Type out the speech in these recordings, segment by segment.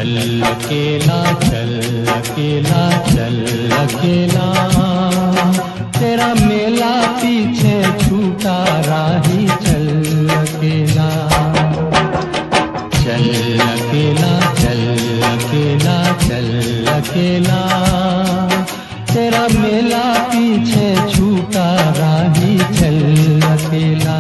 चल अकेला चल अकेला चल अकेला, तेरा मेला पीछे छूटा राही चल अकेला। चल अकेला चल अकेला चल अकेला, तेरा मेला पीछे छूटा राही चल अकेला।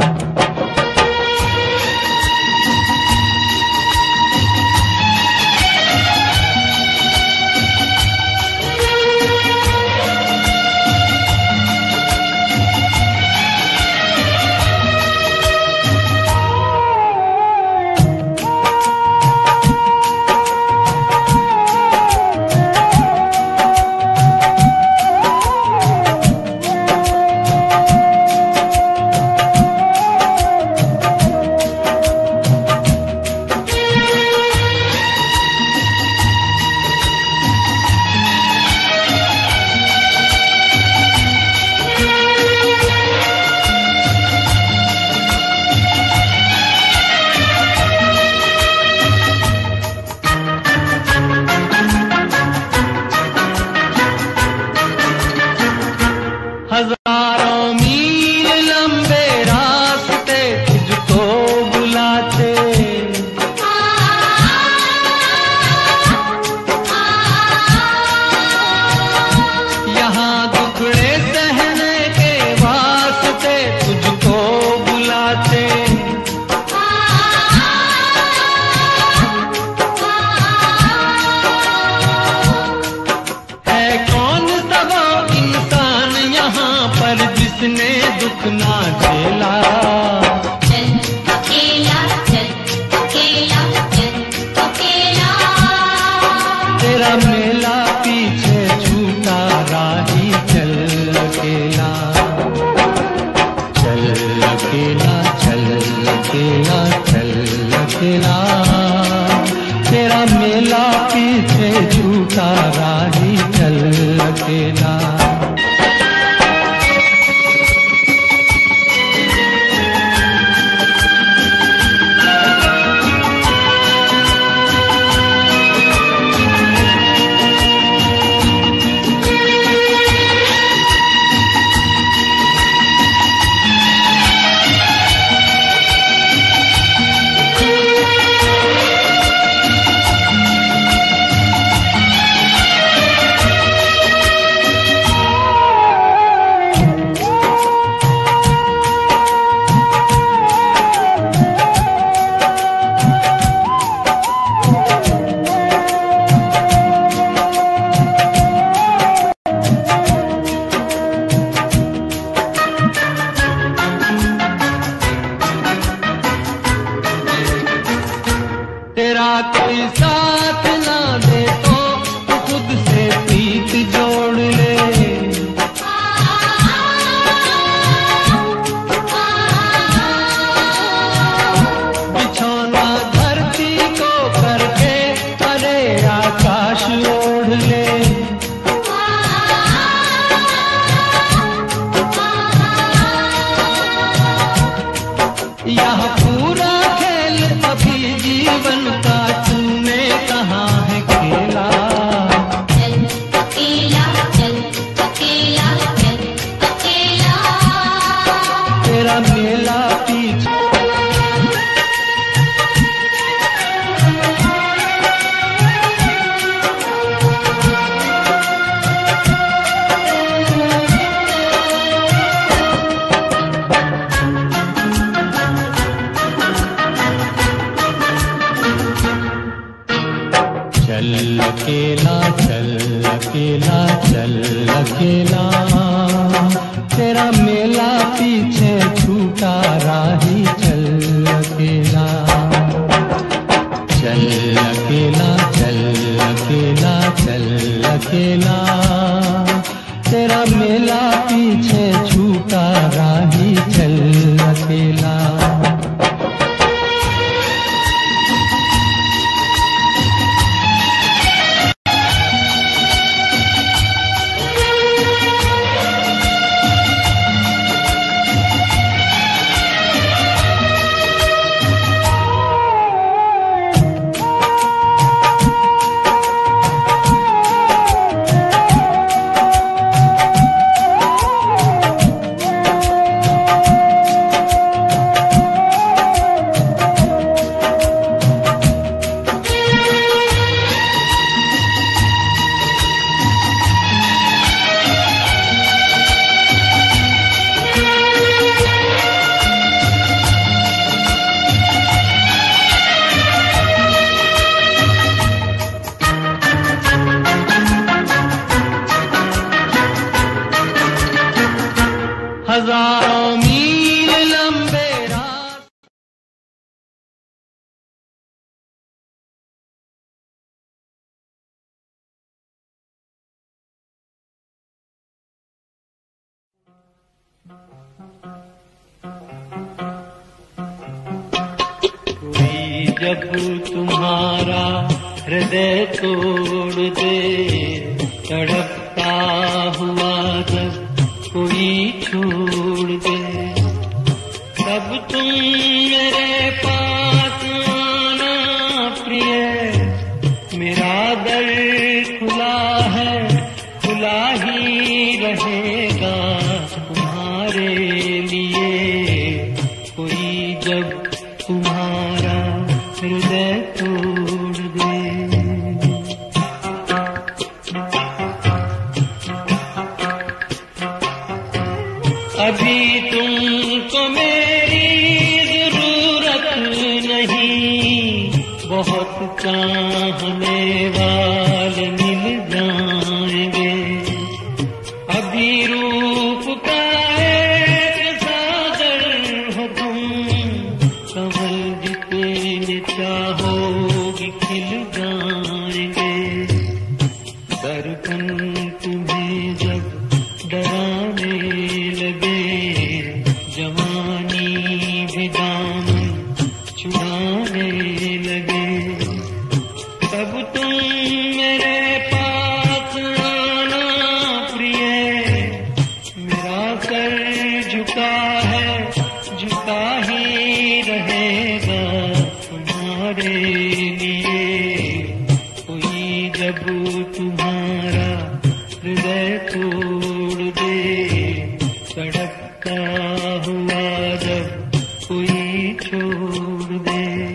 हजारों मील लंबे रास्ते तुझको बुलाते, यहाँ दुखड़े सहने के वास्ते तुझको बुलाते। है कौन सा वो इंसान यहाँ पर जिसने दुख ना झेला। चल अकेला चल अकेला चल अकेला, तेरा मेला पीछे छूटा राही चल अकेला। चल अकेला चल अकेला चल अकेला, तेरा मेला पीछे छूटा राही चल अकेला। तेरा कोई साथ ना दे तो तू खुद से प्रीत जोड़ ले। बिछौना धरती को करके अरे आकाश ओढ़ ले। यह पूरा खेल अभी जीवन का तूने कहाँ है खेला। चल अकेला चल अकेला चल अकेला, तेरा मेला पीछे चल अकेला चल अकेला चल अकेला, तेरा मेला पीछे छूटा राही चल अकेला। चल अकेला चल अकेला चल अकेला, तेरा मेला पीछे छूटा राही चल अकेला। जब तुम्हारा हृदय तोड़ दे, तड़पता हुआ जब कोई छोड़ दे, तब तुम मेरे पास आना प्रिय। मेरा दर खुला है, खुला ही रहेगा तुम्हारे लिए। कोई जब तुम्हारा हृदय तोड़ दे। अभी तुमको मेरी जरूरत नहीं, बहुत चाहने वाले मिल जाएंगे। अभी रूप का एक सागर हो तुम, कमल जितने चाहोगी खिल जाएंगे। दर्पण तुम्हें जब डराने लगे, जवानी भी दामन छुड़ाने लगे, तब तुम मेरे पास आना प्रिय। मेरा सर झुका है, झुका ही रहेगा तुम्हारे लिए। कोई जब तुम्हारा हृदय तोड़ दे, तड़पता हुआ जब कोई छोड़ दे।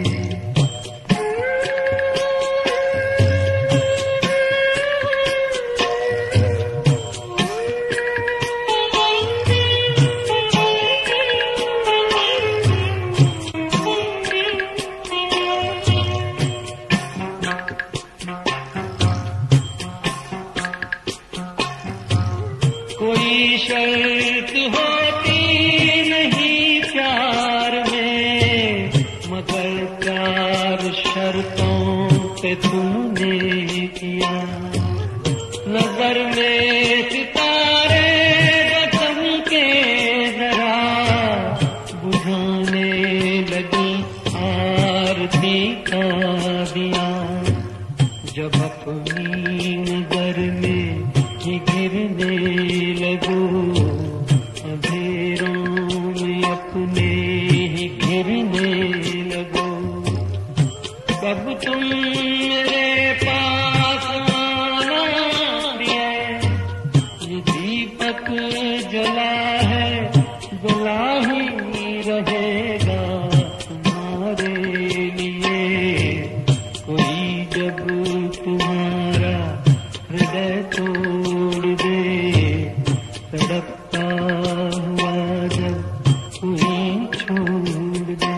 कोई शर्त होती नहीं प्यार में, मगर प्यार शर्तों पे तुमने किया। नजर में सितारे रतन के जरा, बुझाने लगी आरती का दिया। जब अपनी नजर में ही गिरने लगो, अंधेरों में अपने ही घिरने लगो, कब तुम मेरे पास आना प्रिय। ये दीपक जला है, जला ही रहेगा तुम्हारे लिए। कोई जब तुम्हारा हृदय तोड़ दे, तड़पता हुआ जब कोई छोड़ दे।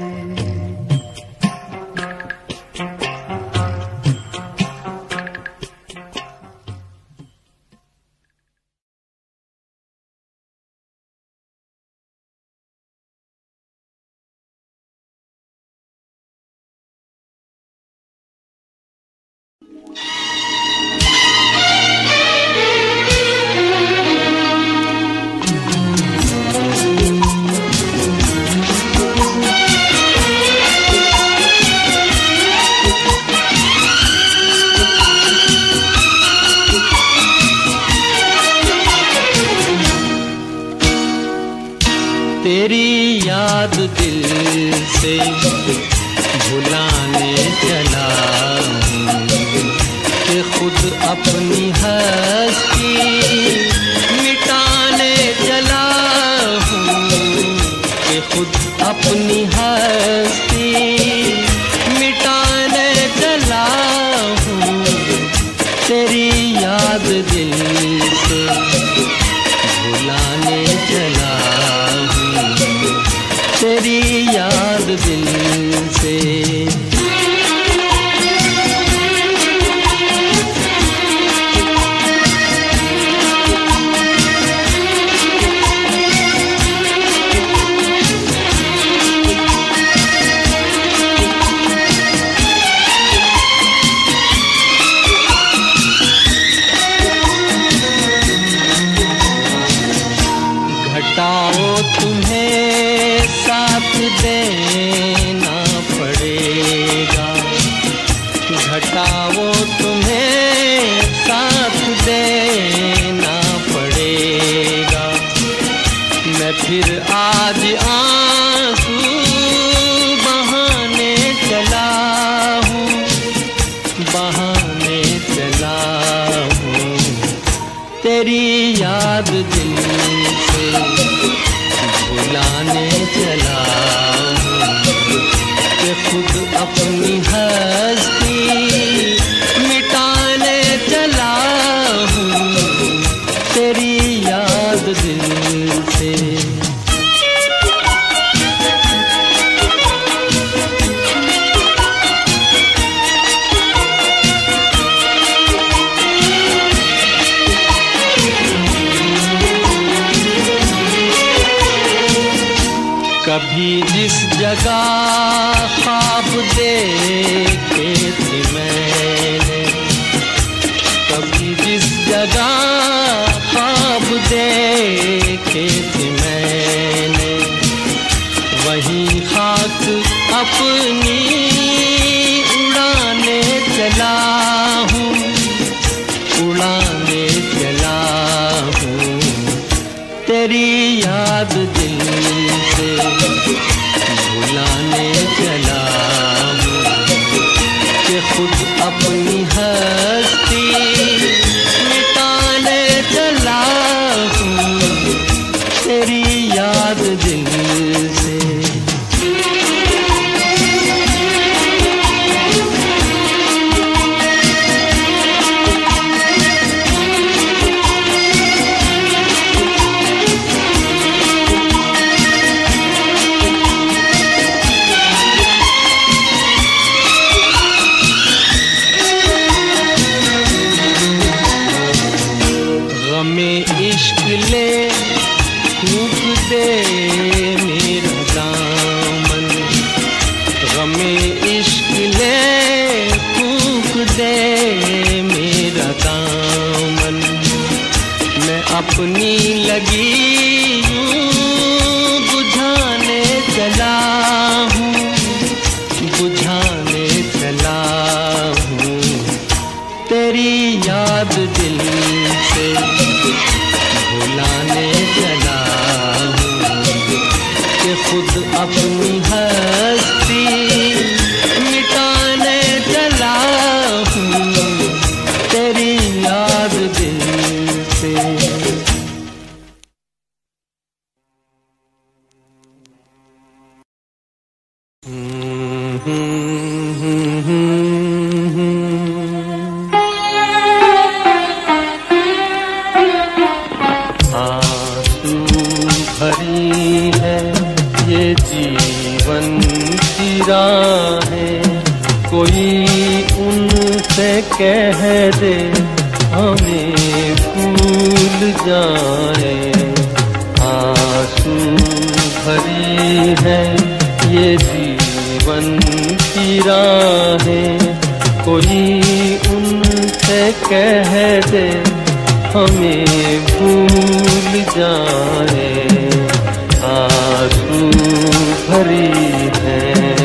तेरी याद दिल से भुलाने चला हूँ, कि खुद अपनी हस्ती मिटाने चला हूँ, कि खुद अपनी हस्ती मिटाने चला हूँ। तेरी याद दिल से भुलाने चला हूँ, तेरी याद दिल से। घटाओ तुम्हें साथ देना पड़ेगा, अपनी हस्ती मिटाने चला हूँ तेरी याद दिल से। कभी जिस जगह ख्वाब देखे थे मैंने, कभी जिस जगह ख्वाब देखे थे मैंने, वहीं खाक अपनी उड़ाने चला हूँ, उड़ाने चला हूँ तेरी याद दिल से भुलाने चला हूँ कि खुद अपनी हस्ती मिटाने चला हूँ तेरी याद दिल से। इश्क ले फूंक दे मेरा दामन, गमे इश्क ले फूंक दे मेरा दामन, मैं अपनी लगी यूं बुझाने चला हूँ, बुझाने चला हूँ तेरी याद दिल से भुलाने चला हूँ कि खुद अपनी हस्ती मिटाने चला हूँ तेरी याद दिल से। भरी है ये जीवन की राहें, कोई उनसे कह दे हमें भूल जाए। आंसू भरी है ये जीवन की राहें, कोई उनसे कह दे हमें भूल जाए। आंसू भरी है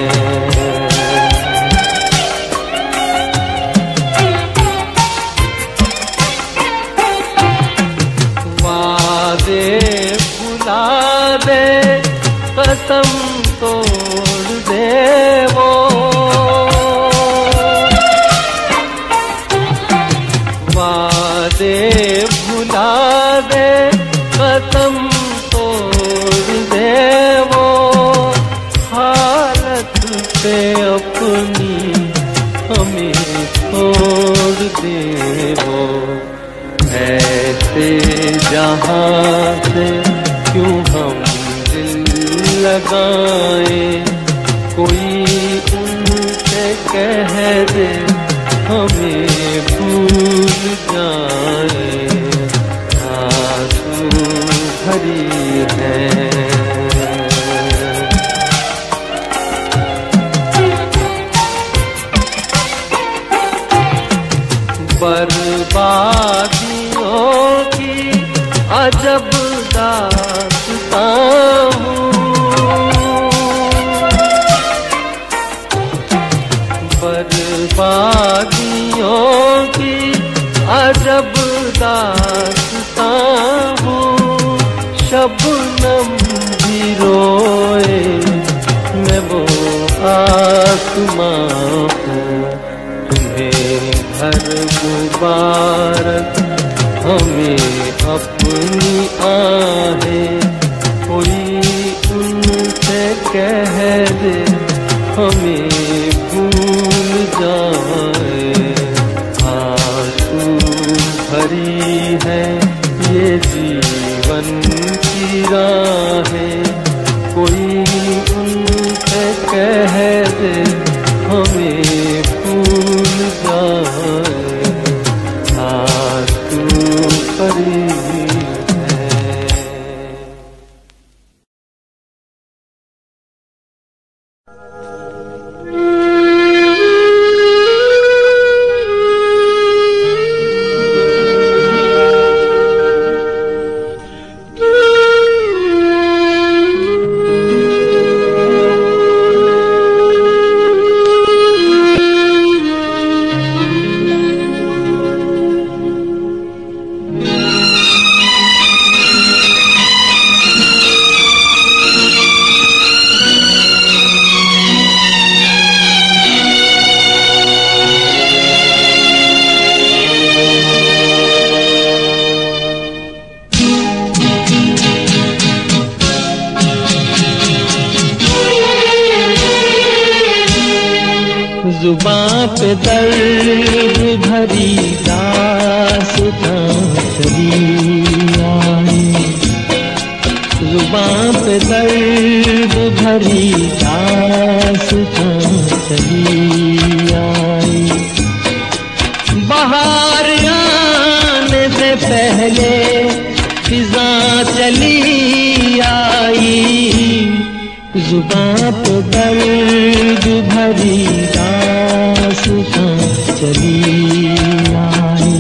वादे भुला दे, कसम तोड़ दे वो, वादे भुला दे कसम तोड़ दे वो, हालत से अपनी हमें छोड़ दे वो। ऐसे जहाँ से क्यों हम दिल लगाए, कोई उनसे कह दे हमें भूल जाए। आंसू भरी है बर्बादियों की अजब दास्तां हूँ, बर्बादियों की अजब दास्तां हूँ। शबनम भी रोए मैं वो आसमां हूँ, घर मुबारक हमें अपनी आहें, कोई उनसे कह दे हमें जुबां पे दर्द भरी दास्तां चली आई, जुबां पे दर्द भरी दास्तां चली आई। बाहर आने से पहले फिजा चली आई, जुबां पे दर्द भरी दास्तां चली आई।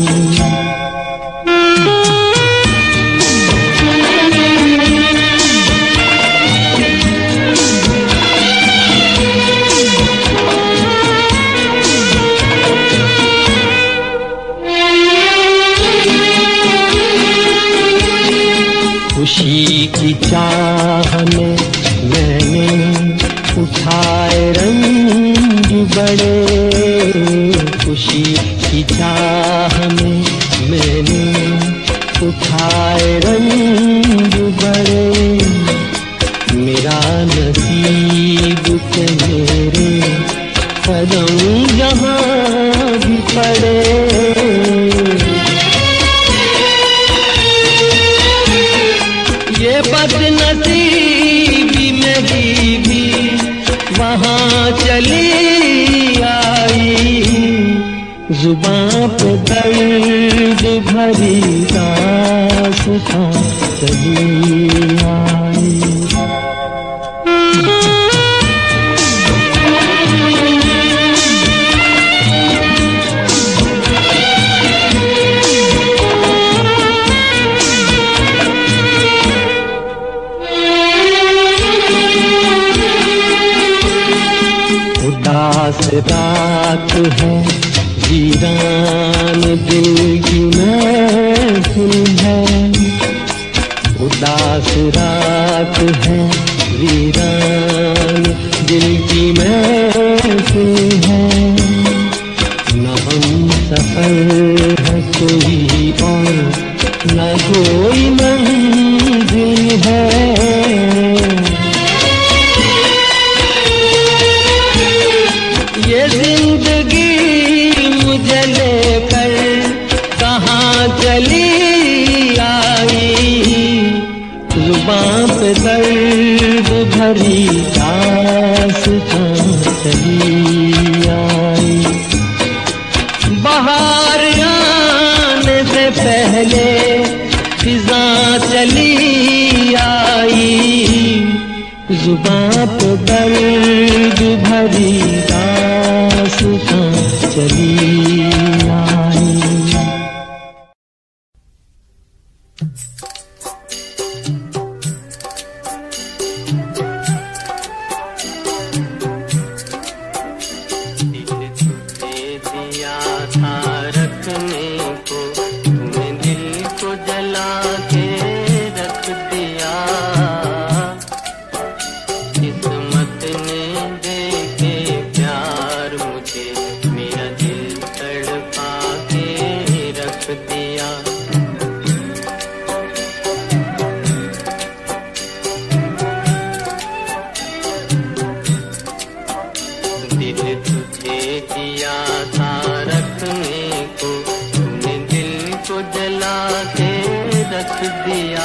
खुशी की चाह में मैंने उठाए रंग बड़े, खुशी की चाह में मैंने उठाए रंग बड़े। मेरा नसीब के मेरे कदम जहाँ भी पड़े, ये बदनसीबी मेरी भी वहाँ चली आई। जुबां पे दर्द भरी दास्तां चली आई। उदास रात है, वीरान दिल की महफिल है। उदास रात है, वीरान दिल की महफिल है। न हम सफर है कोई और न कोई मंजिल है। ये जिंदगी मुझे लेकर कहाँ चली आई, जुबां पे दर्द भरी दास्तां चली आई। बाहर आने से पहले फिजा चली आई, जुबां पे दर्द भरी दास्तां चली आई। तुझे दिया था रखने को, तूने दिल को जला के रख दिया। किस्मत ने दे के प्यार मुझे मेरा दिल तड़पा के रख दिया। दिल तुझे दिया था रखने को, तूने दिल को जला के रख दिया।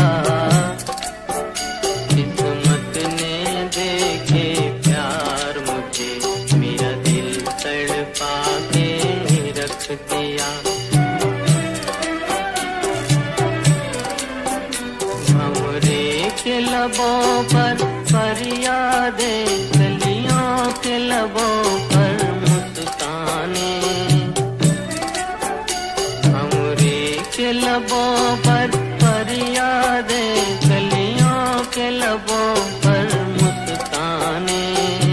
किस्मत ने दे के प्यार मुझे मेरा दिल तड़पा के रख दिया। भंवरे के लबों पर फरियादें चली के लबों पर मुस्काने, भंवरे के लबों पर फरियादें, कलियों के लबों पर मुस्काने,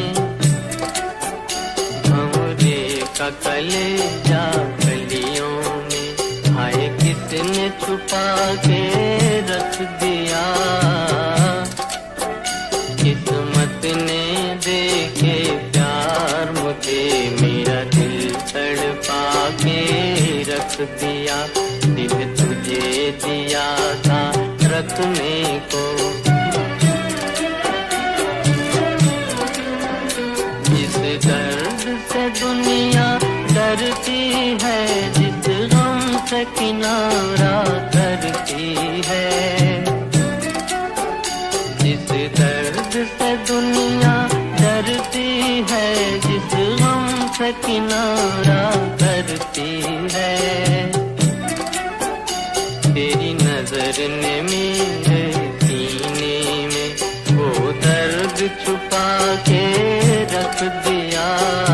भंवरे का कलेजा कलियों में, हाय किसने छुपा के रख दिया, किस्मत ने देखे प्यार मुझे, मेरा दिल तड़पा के रख दिया, दिल तुझे दिया था रखने को। जिस दर्द से दुनिया डरती है, जिस गम से किनारा करती है, जिस दर्द से दुनिया डरती है, जिस गम से किनारा करती है, तेरी नजर ने मेरे सीने में वो दर्द छुपा के रख दिया,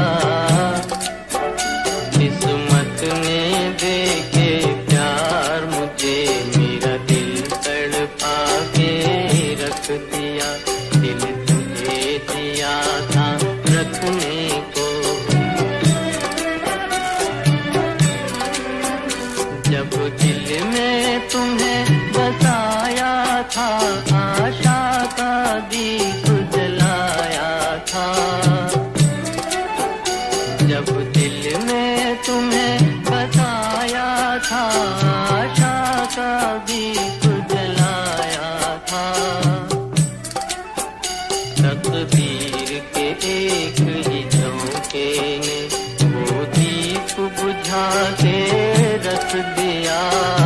किस्मत ने देखे प्यार मुझे, मेरा दिल तड़पा के रख दिया, दिल तुझे दिया था रखने को। जब दिल में तुम्हें बसाया था, आशा का दीप जलाया था, जब दिल में तुम्हें बसाया था, आशा का दीप जलाया था, तकदीर के एक ही झोंके ने वो दीप बुझा के रख दिया,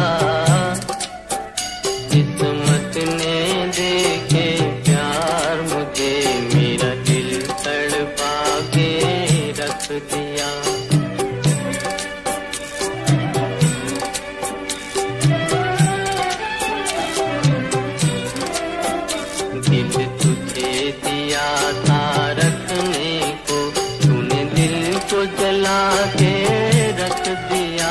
किस्मत ने देखे प्यार मुझे, मेरा दिल तड़पा के रख दिया। दिल तुझे दिया था रखने को, तूने दिल को जला के रख दिया,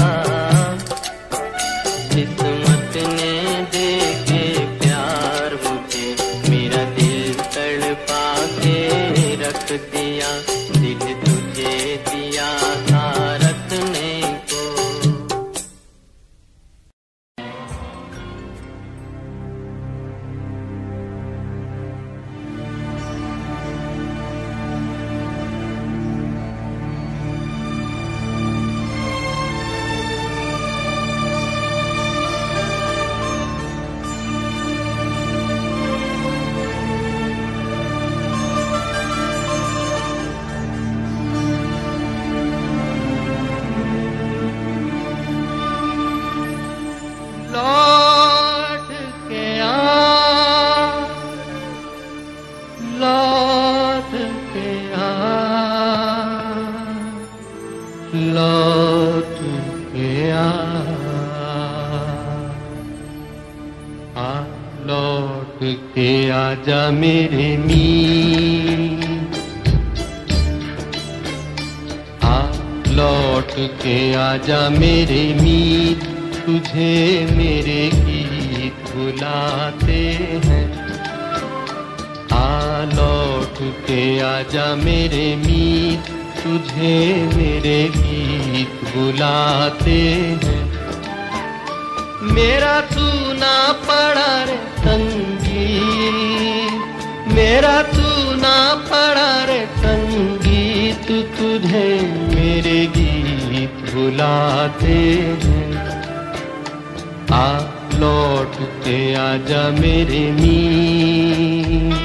किस्मत ने देखे प्यार मुझे, मेरा दिल तड़पा के रख दिया, दिल तुझे दिया था रखने को। लौट के लौट के आजा मेरे मीत, लौट के आजा मेरे मीत, तुझे मेरे गीत बुलाते हैं। लौट के आजा मेरे मीत, तुझे मेरे गीत बुलाते हैं। मेरा तू ना पड़ा रे संगीत, मेरा तू ना पड़ा रे संगीत, तुझे मेरे गीत बुलाते हैं। लौट के आजा मेरे मीत।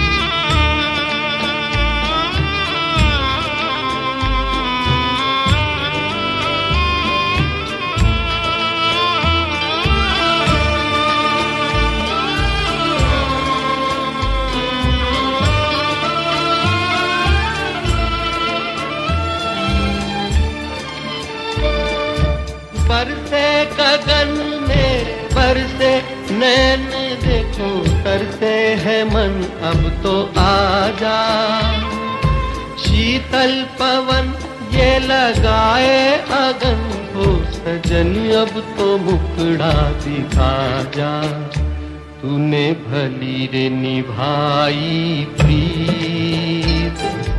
बरसे गगन में बरसे नैन, देखो तरसे है मन, अब तो आजा। शीतल पवन ये लगाए अगन हो सजन, अब तो मुखड़ा दिखा जा। तूने भली रे निभाई प्रीत,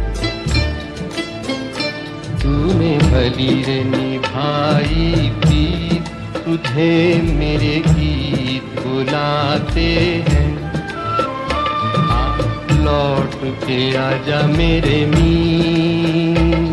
तूने भली रे निभाई प्रीत, तुझे मेरे गीत बुलाते हैं। लौट के आजा मेरे मीत।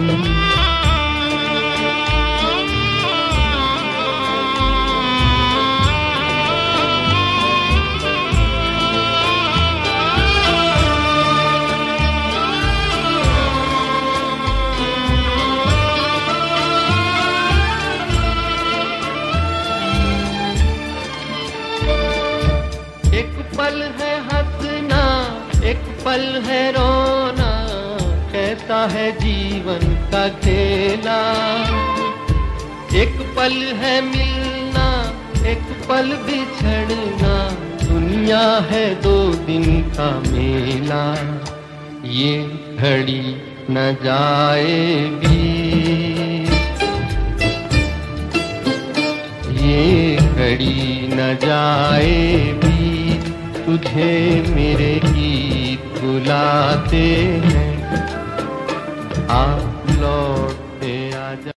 एक पल है हंसना, एक पल है रोना, कैसा है जीवन का खेला। एक पल है मिलना, एक पल बिछड़ना, दुनिया है 2 दिन का मेला। ये घड़ी न जाएगी, ये घड़ी न जाएगी, तुझे मेरे गीत बुलाते हैं। आ लौट के आजा।